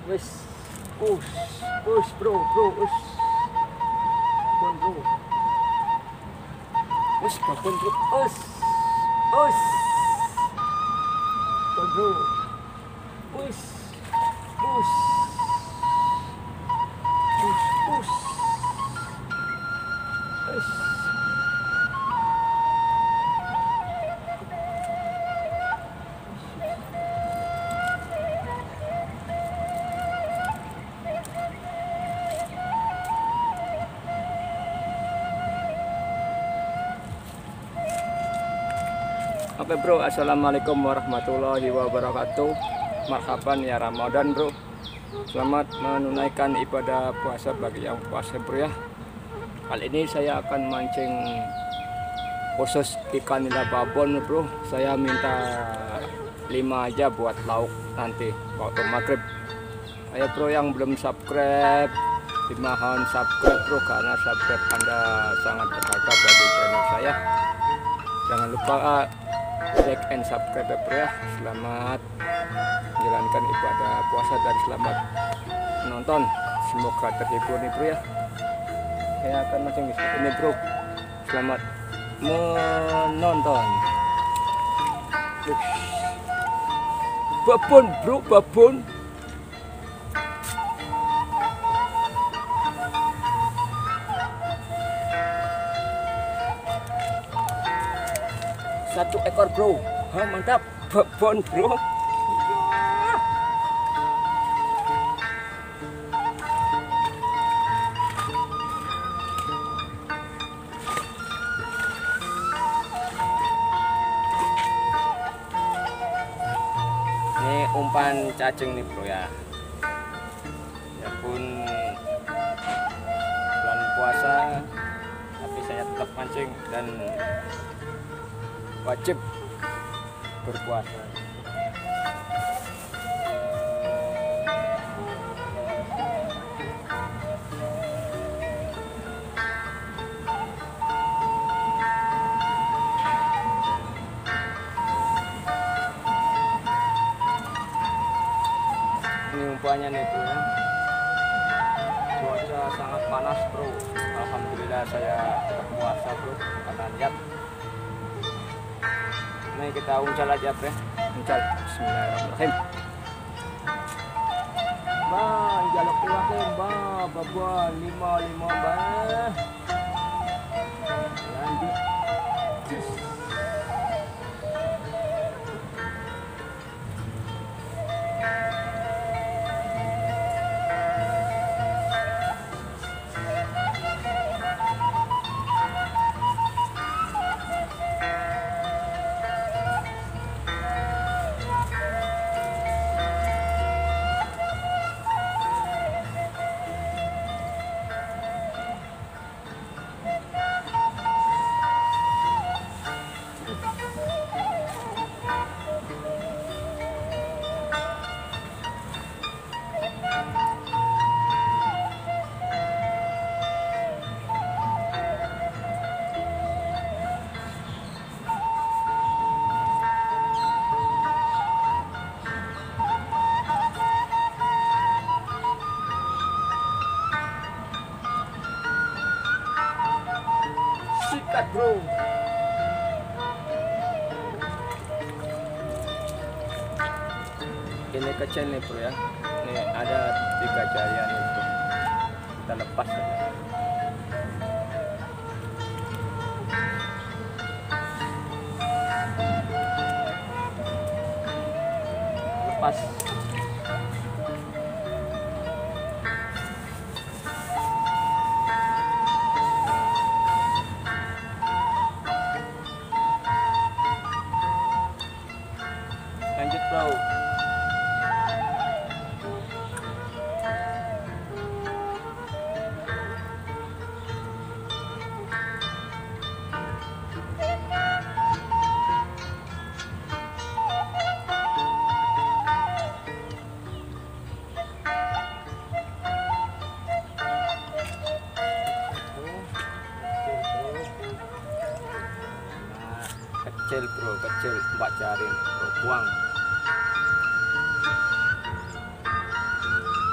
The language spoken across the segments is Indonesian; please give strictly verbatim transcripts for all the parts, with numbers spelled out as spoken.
Wis, us, us bro, bro, us. Babon bro. Us, babon bro, us, us. Babon bro. Us, us. Us, us. Us. Oke bro, assalamualaikum warahmatullahi wabarakatuh. Marhaban ya Ramadan bro. Selamat menunaikan ibadah puasa bagi yang puasa bro ya. Kali ini saya akan mancing khusus ikan nila babon bro. Saya minta lima aja buat lauk nanti waktu maghrib. Ayo bro yang belum subscribe, dimohon subscribe bro, karena subscribe Anda sangat berharga bagi channel saya. Jangan lupa like and subscribe ya bro ya. Selamat menjalankan ibadah puasa dan selamat menonton. Semoga terhibur nih bro ya. Saya akan mancing ini bro. Selamat menonton. Babon bro, babon. Satu ekor bro, ha, mantap, babon bro. Ini umpan cacing nih bro ya. Ya pun bulan puasa, tapi saya tetap mancing dan wajib berpuasa. Ini umpannya nih bro ya. Cuaca sangat panas bro. Alhamdulillah saya berpuasa bro, karena lihat. Ini kita uncal aja bro. Uncal. Bismillahirrahmanirrahim. Bah, jaluk ilakin bah, babon lima lima bah. Lanjut. Sikat bro. Ini kecil nih bro ya. Ini ada tiga jarian nih bro. Kita lepas aja. Lepas. Lanjut bro. Kecil bro, kecil, empat jari nih bro, buang.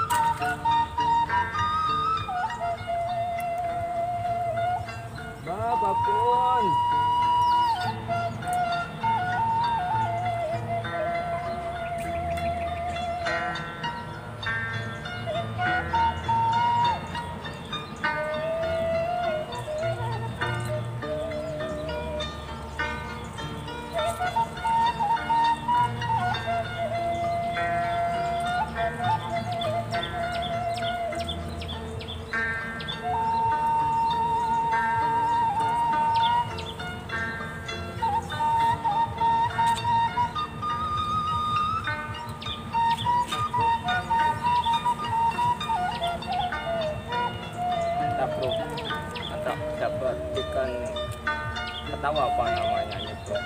dapat ikan ketawa apa namanya nih bro,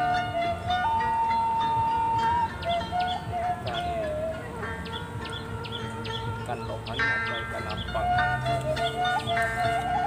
ikan ikan lohan atau ikan apa.